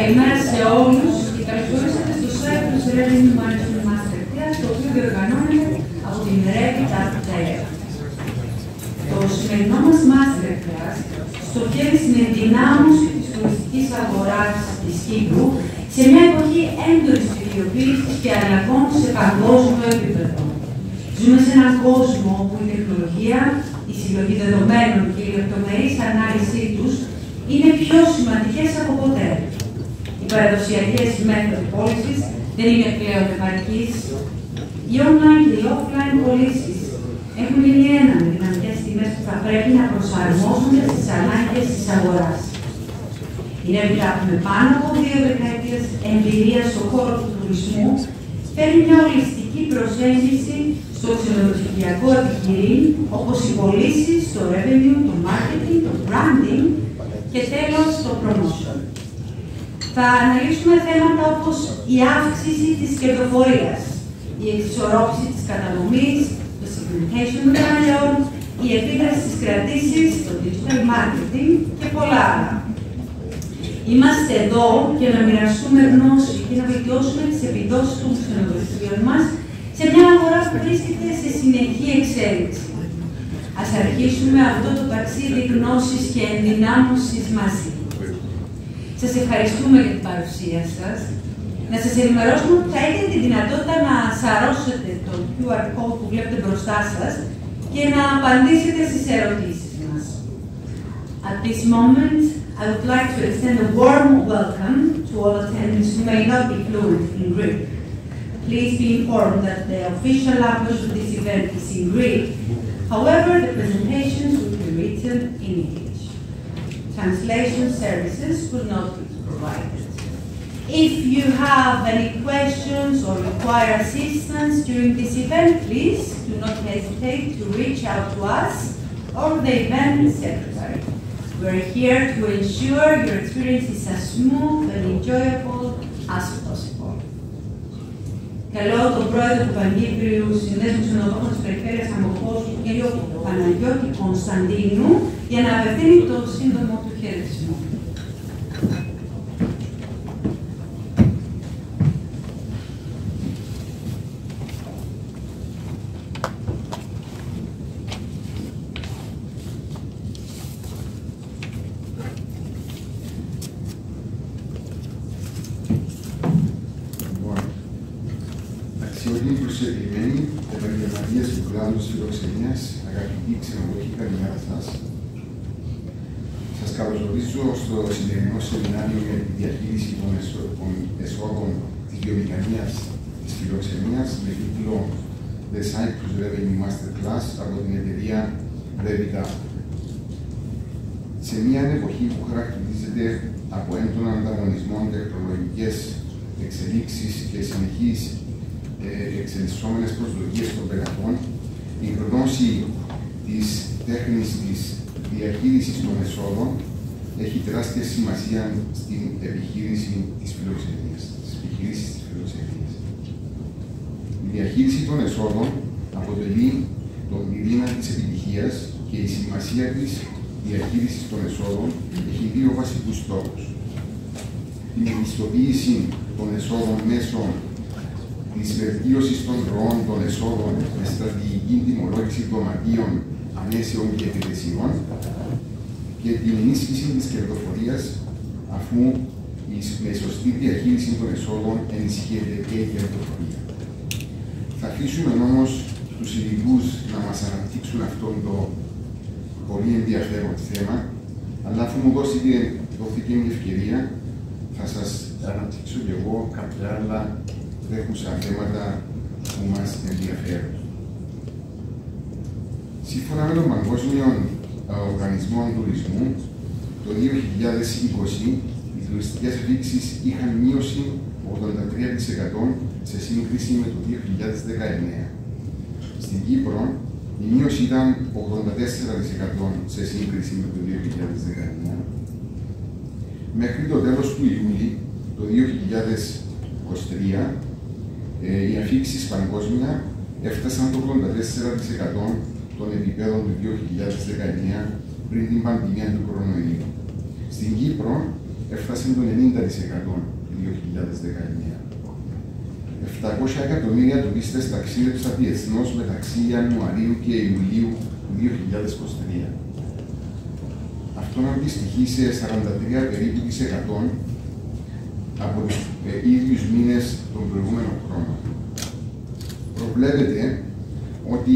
Καλημέρα σε όλους και καλώς ορίσατε στο Cyprus Revenue Management Masterclass, το οποίο διοργανώνεται από την Revit.gr. Το σημερινό μας Masterclass στοχεύει στην ενδυνάμωση της τουριστικής αγοράς της Κύπρου σε μια εποχή έντονης ψηφιοποίησης και αλλαγών σε παγκόσμιο επίπεδο. Ζούμε σε έναν κόσμο όπου η τεχνολογία, η συλλογή δεδομένων και η λεπτομερής ανάλυση τους είναι πιο σημαντικές από ποτέ. Οι παραδοσιακές μέθοδοι πώλησης δεν είναι πλέον επαρκείς. Οι online και οι offline πωλήσεις έχουν γίνει ένα με δυναμικές τιμές που θα πρέπει να προσαρμόζονται στις ανάγκες της αγοράς. Η Revit με πάνω από 2 δεκαετίες εμπειρία στον χώρο του τουρισμού φέρνει μια ολιστική προσέγγιση στο ξενοδοχειακό επιχειρήν, όπως οι πωλήσεις, το revenue, το marketing, το branding και τέλος το promotion. Θα αναλύσουμε θέματα όπως η αύξηση της κερδοφορίας, η εξισορρόπηση της κατανομής, το segmentation των καναλιών, η επίδραση της κρατήσης, το digital marketing και πολλά άλλα. Είμαστε εδώ για να μοιραστούμε γνώση και να βελτιώσουμε τις επιδόσεις των ξενοδοχείων μας σε μια αγορά που βρίσκεται σε συνεχή εξέλιξη. Ας αρχίσουμε αυτό το ταξίδι γνώσης και ενδυνάμωσης μαζί. Σας ευχαριστούμε για την παρουσία σας. Να σας ενημερώσουμε ότι θα έχετε τη δυνατότητα να σαρώσετε το QR code που βλέπετε μπροστά σας και να απαντήσετε στις ερωτήσεις μας. At this moment, I would like to extend a warm welcome to all attendees who may not be fluent in Greek. Please be informed that the official language of this event is in Greek. However, the presentations will be written in English. Translation services will not be provided. If you have any questions or require assistance during this event, please do not hesitate to reach out to us or the event secretary. We're here to ensure your experience is as smooth and enjoyable as possible. Καλώ τον πρόεδρο του Παγκύπριου Συνδέσμου Ξενοδόχων της Περιφέρειας Αμμοχώσου, τον κύριο Παναγιώτη Κωνσταντίνου, για να απευθύνει το σύντομο του χαιρετισμό. Αξιότιμοι προσεκλημένοι, επαγγελματίες του κλάδου της φιλοξενίας, αγαπητοί ξενοδοχοί, καλημέρα σας. Σας καλωσορίζω στο σημερινό σεμινάριο για τη διαχείριση των εσόδων της βιομηχανίας της φιλοξενίας με τίτλο The Cyprus Revenue Masterclass από την εταιρεία Revit. Σε μια εποχή που χαρακτηρίζεται από έντονα ανταγωνισμό, τεχνολογικές εξελίξεις και συνεχείς εξελισσόμενες προσδοκίες των πελατών, η γνώση της τέχνης της διαχείρισης των εσόδων έχει τεράστια σημασία στην επιχείρηση της φιλοξενίας. Η διαχείριση των εσόδων αποτελεί τον πυρήνα της επιτυχίας και η σημασία της διαχείρισης των εσόδων έχει 2 βασικούς στόχους. Την επιστοποίηση των εσόδων μέσω της βελτίωσης των ροών των εσόδων με στρατηγική τιμολόγηση δωματίων, ανέσεων και υπηρεσιών και την ενίσχυση της κερδοφορίας, αφού με σωστή διαχείριση των εσόδων ενισχύεται και η κερδοφορία. Θα αφήσουμε όμως τους ειδικούς να μας αναπτύξουν αυτό το πολύ ενδιαφέρον θέμα, αλλά αφού μου δόθηκε μια ευκαιρία, θα σας αναπτύξω και εγώ κάποια άλλα τρέχουσα θέματα που μας ενδιαφέρουν. Σύμφωνα με τον Παγκόσμιο Οργανισμό Τουρισμού, το 2020 οι τουριστικές αφήξεις είχαν μείωση 83% σε σύγκριση με το 2019. Στην Κύπρο, η μείωση ήταν 84% σε σύγκριση με το 2019. Μέχρι το τέλος του Ιούλη, το 2023, οι αφήξεις παγκόσμια έφτασαν το 84% των επιπέδων του 2019 πριν την πανδημία του κορονοϊού. Στην Κύπρο έφτασε το 90% το 2019. 700 εκατομμύρια τουρίστες ταξίδεψαν διεθνώς μεταξύ Ιανουαρίου και Ιουλίου του 2023. Αυτό αντιστοιχεί σε 43 περίπου % από τους ίδιους μήνες των προηγούμενων χρόνων. Προβλέπεται ότι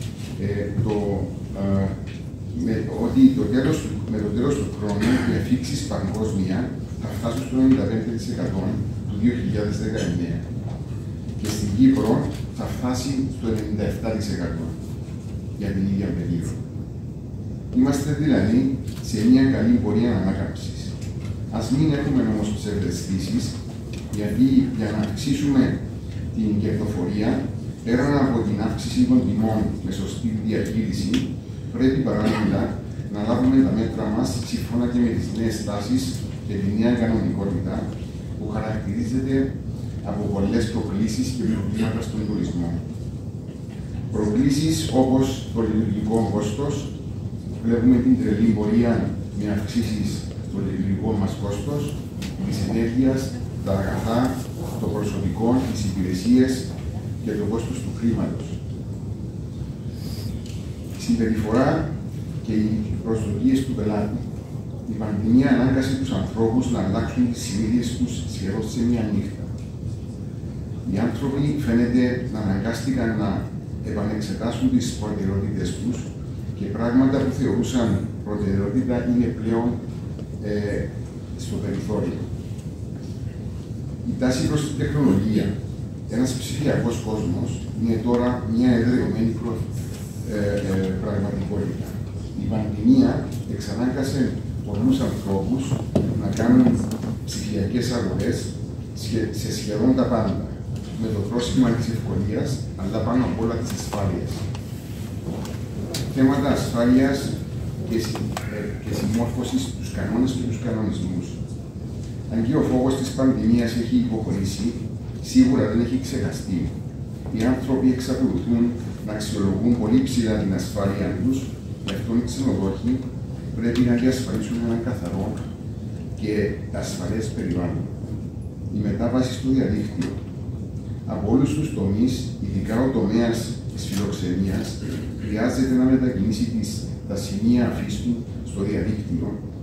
με το τέλος του χρόνου οι αφήξεις παγκόσμια θα φτάσουν στο 95% του 2019 και στην Κύπρο θα φτάσει στο 97% για την ίδια περίοδο. Είμαστε δηλαδή σε μια καλή πορεία ανάκαμψης. Ας μην έχουμε όμως ψευδαισθήσεις, γιατί για να αυξήσουμε την κερδοφορία, πέραν από την αύξηση των τιμών με σωστή διαχείριση, πρέπει παράλληλα να λάβουμε τα μέτρα μας σύμφωνα και με τις νέες τάσεις και τη νέα κανονικότητα που χαρακτηρίζεται από πολλές προκλήσεις και προβλήματα στον τουρισμό. Προκλήσεις όπως το λειτουργικό κόστος, βλέπουμε την τρελή πορεία με αυξήσεις στο λειτουργικό μας κόστος, της ενέργειας, τα αγαθά, το προσωπικό, τις υπηρεσίες και το κόστος του χρήματος. Η συμπεριφορά και οι προσδοκίες του πελάτη. Η πανδημία ανάγκασε τους ανθρώπους να αλλάξουν τις συνήθειες τους σχεδόν σε μία νύχτα. Οι άνθρωποι φαίνεται να αναγκάστηκαν να επανεξετάσουν τις προτεραιότητες τους και πράγματα που θεωρούσαν προτεραιότητα είναι πλέον στο περιθώριο. Η τάση προς την τεχνολογία. Ένας ψηφιακός κόσμος είναι τώρα μια εδραιωμένη πραγματικότητα. Η πανδημία εξανάγκασε πολλούς ανθρώπους να κάνουν ψηφιακές αγορές σε σχεδόν τα πάντα, με το πρόσχημα της ευκολίας, αλλά πάνω απ' όλα της ασφάλειας. Θέματα ασφάλειας και συμμόρφωσης στους κανόνες και τους κανονισμούς. Αν και ο φόβος της πανδημίας έχει υποχωρήσει, σίγουρα δεν έχει ξεχαστεί. Οι άνθρωποι εξακολουθούν να αξιολογούν πολύ ψηλά την ασφάλεια τους, γι' αυτό οι ξενοδόχοι πρέπει να διασφαλίσουν ένα καθαρό και ασφαλές περιβάλλον. Η μετάβαση στο διαδίκτυο. Από όλους τους τομείς, ειδικά ο τομέας της φιλοξενίας, χρειάζεται να μετακινήσει τα σημεία αφής του στο διαδίκτυο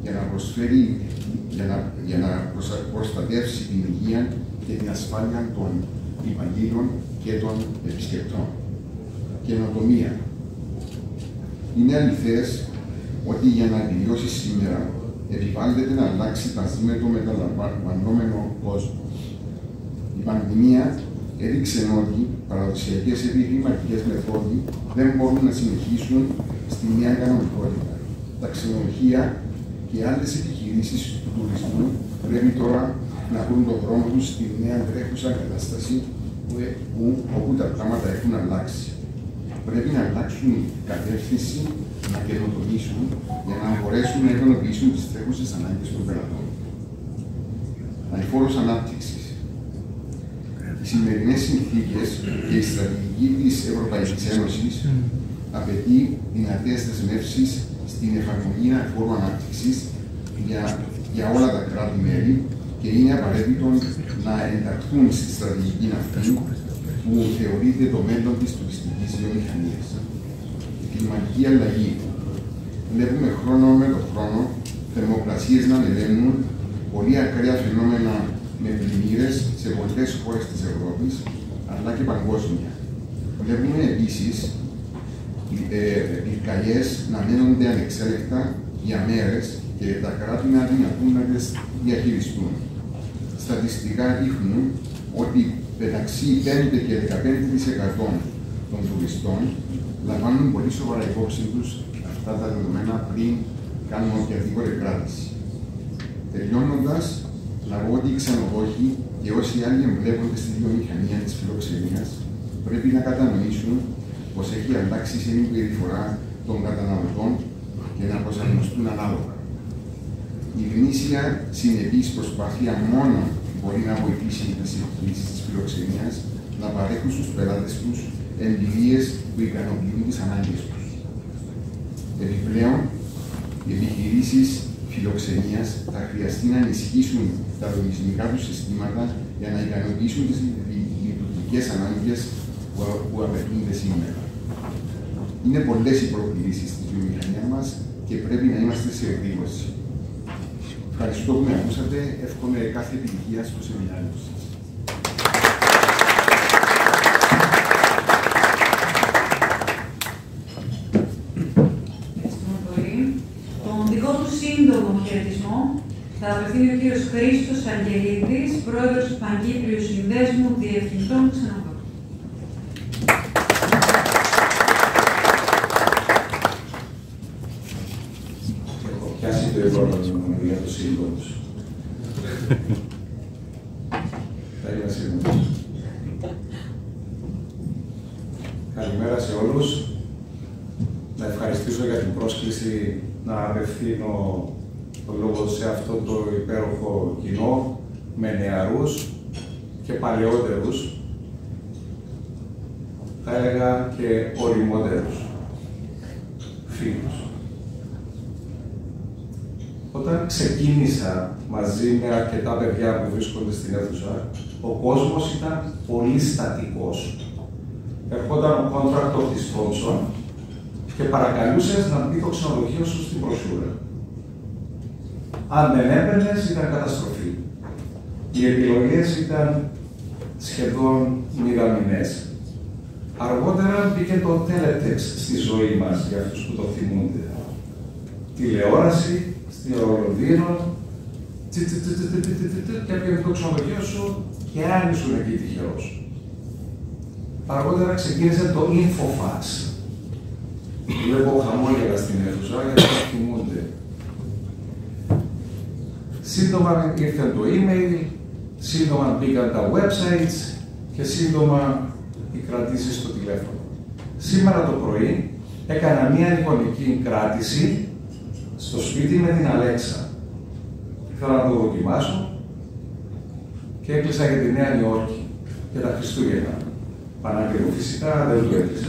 για να προστατεύσει την υγεία και την ασφάλεια των υπαλλήλων και των επισκεπτών. Καινοτομία. Είναι αληθές ότι για να επιβιώσει σήμερα επιβάλλεται να αλλάξει μαζί με το μεταλαμβανόμενο κόσμο. Η πανδημία έδειξε ότι παραδοσιακές επιχειρηματικές μεθόδοι δεν μπορούν να συνεχίσουν στη νέα κανονικότητα. Τα ξενοδοχεία και άλλες επιχειρήσεις του τουρισμού πρέπει τώρα να βρουν τον δρόμο τους στη νέα τρέχουσα κατάσταση όπου τα πράγματα έχουν αλλάξει. Πρέπει να αλλάξουν κατεύθυνση, να καινοτομήσουν για να μπορέσουν να ικανοποιήσουν τις τρέχουσες ανάγκες των πελατών. Αηφόρος ανάπτυξης. Οι σημερινές συνθήκες και η στρατηγική της Ευρωπαϊκής Ένωσης απαιτεί δυνατές δεσμεύσεις στην εφαρμογή αηφόρου ανάπτυξης για όλα τα κράτη-μέλη και είναι απαραίτητο να ενταχθούν στη στρατηγική αυτή που θεωρείται το μέλλον της τουριστικής βιομηχανίας. Η κλιματική αλλαγή. Βλέπουμε χρόνο με το χρόνο θερμοκρασίες να ανεβαίνουν, πολύ ακραία φαινόμενα με πλημμύρες σε πολλές χώρες της Ευρώπης, αλλά και παγκόσμια. Βλέπουμε επίσης πυρκαγιές να μένονται ανεξέλεκτα για μέρες και τα κράτη να αδυνατούν να τις διαχειριστούν. Στατιστικά δείχνουν ότι μεταξύ 5 και 15% των τουριστών λαμβάνουν πολύ σοβαρά υπόψη τους αυτά τα δεδομένα πριν κάνουν οποιαδήποτε κράτηση. Τελειώνοντας, να πω ότι οι ξενοδόχοι και όσοι άλλοι εμπλέκονται στη βιομηχανία της φιλοξενίας πρέπει να κατανοήσουν πως έχει αλλάξει η συμπεριφορά των καταναλωτών και να προσαρμοστούν ανάλογα. Η γνήσια συνεπής προσπάθεια μόνο μπορεί να βοηθήσει τις επιχειρήσεις της φιλοξενίας να παρέχουν στους πελάτες τους εμπειρίες που ικανοποιούν τις ανάγκες τους. Επιπλέον, οι επιχειρήσεις φιλοξενίας θα χρειαστεί να ενισχύσουν τα λογισμικά τους συστήματα για να ικανοποιήσουν τις λειτουργικές ανάγκες που απαιτούνται σήμερα. Είναι πολλές οι προκλήσεις στη βιομηχανία μας και πρέπει να είμαστε σε εκδήλωση. Ευχαριστώ που με ακούσατε. Εύχομαι κάθε επιτυχία στο σεμινάριο σας. Ευχαριστούμε πολύ. Τον δικό του σύντομο χαιρετισμό θα απευθύνει ο κ. Χρήστος Αγγελίδης, πρόεδρος του Παγκύπριου Συνδέσμου Διευθυντών Ξενοδοχείων. Πιάσει το επόμενο για το σύντομο. Θα είμαι σύντομος. Καλημέρα σε όλους. Να ευχαριστήσω για την πρόσκληση να απευθύνω το λόγο σε αυτό το υπέροχο κοινό με νεαρούς και παλαιότερους, θα έλεγα και οριμότερους φίλους. Όταν ξεκίνησα μαζί με αρκετά παιδιά που βρίσκονται στην αίθουσα, ο κόσμος ήταν πολύ στατικός. Ερχόταν ο contractor της Thompson και παρακαλούσες να μπει το ξενοδοχείο σου στην προσούρα. Αν δεν έπαιρνες, ήταν καταστροφή. Οι επιλογές ήταν σχεδόν μηδαμινές. Αργότερα μπήκε το teletext στη ζωή μας, για αυτούς που το θυμούνται. Τηλεόραση, στο Λονδίνο, και έπαιρνε το ξενοδοχείο σου και αν ήσουν εκεί τυχερός. Αργότερα ξεκίνησε το Infofax. Βλέπω χαμόγελα στην αίθουσα γιατί το θυμούνται. Σύντομα ήρθε το email, σύντομα μπήκαν τα websites και σύντομα οι κρατήσεις στο τηλέφωνο. Σήμερα το πρωί έκανα μία εικονική κράτηση στο σπίτι με την Αλέξα. Θέλω να το δοκιμάσω και έκλεισα για τη Νέα Νιόρκη για τα Χριστούγεννα. Πανάκριβο φυσικά, δεν το έκλεισα.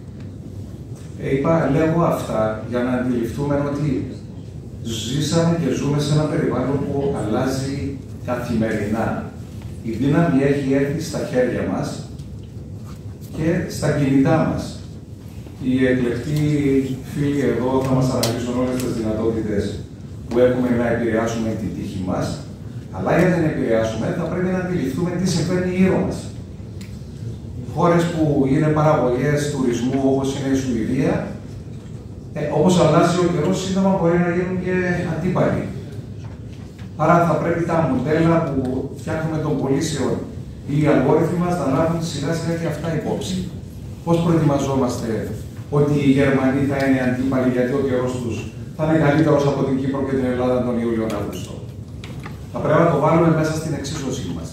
Λέγω αυτά για να αντιληφθούμε ότι ζήσαμε και ζούμε σε ένα περιβάλλον που αλλάζει καθημερινά. Η δύναμη έχει έρθει στα χέρια μας και στα κινητά μας. Οι εκλεκτοί φίλοι εδώ θα μας αναλύσουν όλες τις δυνατότητες που έχουμε να επηρεάσουμε την τύχη μας, αλλά για να την επηρεάσουμε θα πρέπει να αντιληφθούμε τι συμβαίνει γύρω μας. Χώρες που είναι παραγωγές τουρισμού όπως είναι η Σουηδία, όπως αλλάζει ο καιρός, σύντομα μπορεί να γίνουν και αντίπαλοι. Άρα θα πρέπει τα μοντέλα που φτιάχνουμε των πωλήσεων ή οι αλγόριθμοι μας να λάβουν σιγά σιγά και αυτά υπόψη. Πώς προετοιμαζόμαστε ότι οι Γερμανοί θα είναι αντίπαλοι γιατί ο καιρός τους θα είναι καλύτερος από την Κύπρο και την Ελλάδα τον Ιούλιο-Αύγουστο. Θα πρέπει να το βάλουμε μέσα στην εξίσωσή μας.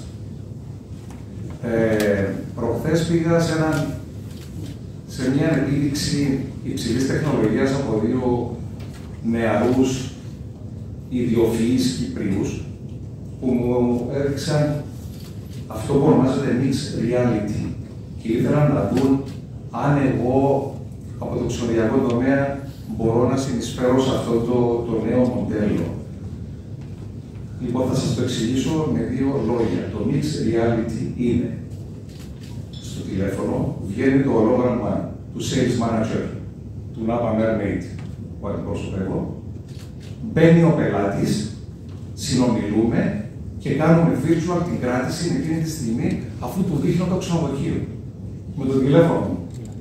Προχθές πήγα σε μια επίδειξη υψηλής τεχνολογίας από δύο νεαρούς ιδιοφυείς Κυπρίους που μου έδειξαν αυτό που ονομάζεται Mixed Reality και ήθελαν να δουν αν εγώ από το ξενοδοχειακό τομέα μπορώ να συνεισφέρω σε αυτό το νέο μοντέλο. Λοιπόν, θα σας το εξηγήσω με δύο λόγια. Το Mixed Reality είναι στο τηλέφωνο, βγαίνει το ολόγραμμα του Sales Manager του Napa Mermaid που αντιπροσωπεύω, μπαίνει ο πελάτης, συνομιλούμε και κάνουμε virtual την κράτηση εκείνη τη στιγμή αφού του δείχνω το ξενοδοχείο με το τηλέφωνο μου.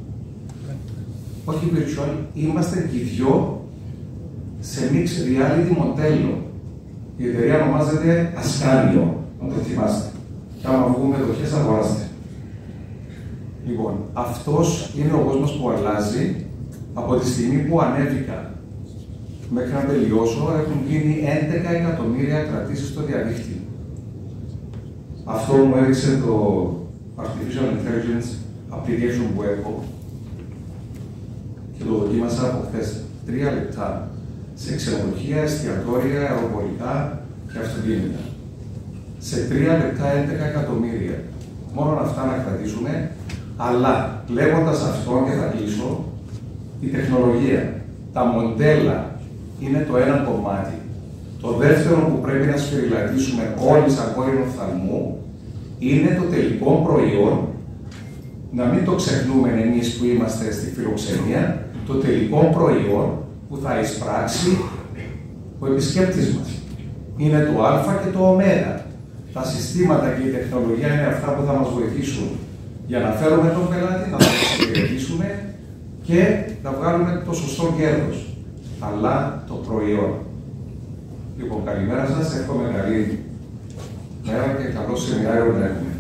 Όχι virtual, είμαστε και οι δυο σε Mixed Reality μοντέλο. Η εταιρεία ονομάζεται Ασκάλιο, να το θυμάστε. Και άμα βγούμε μετοχές, αγοράστε. Λοιπόν, αυτός είναι ο κόσμος που αλλάζει από τη στιγμή που ανέβηκα. Μέχρι να τελειώσω έχουν γίνει 11 εκατομμύρια κρατήσεις στο διαδίκτυο. Αυτό μου έδειξε το Artificial Intelligence Application που έχω και το δοκίμασα από χθες. 3 λεπτά σε ξενοδοχεία, εστιατόρια, αεροπορικά και αυτοκίνητα. Σε 3 λεπτά 11 εκατομμύρια. Μόνο αυτά να κρατήσουμε, αλλά λέγοντας αυτό και θα κλείσω, η τεχνολογία, τα μοντέλα είναι το ένα κομμάτι. Το δεύτερο που πρέπει να σφυριλατήσουμε όλοι σαν κόρηνο οφθαλμού είναι το τελικό προϊόν, να μην το ξεχνούμε εμείς που είμαστε στη φιλοξενία, το τελικό προϊόν που θα εισπράξει ο επισκέπτης μας. Είναι το α και το ω. Τα συστήματα και η τεχνολογία είναι αυτά που θα μας βοηθήσουν για να φέρουμε τον πελάτη, να τον εξυπηρετήσουμε και να βγάλουμε το σωστό κέρδος, αλλά το προϊόν. Λοιπόν, καλημέρα σας, εύχομαι καλή μέρα και καλό σεμινάριο να έχουμε.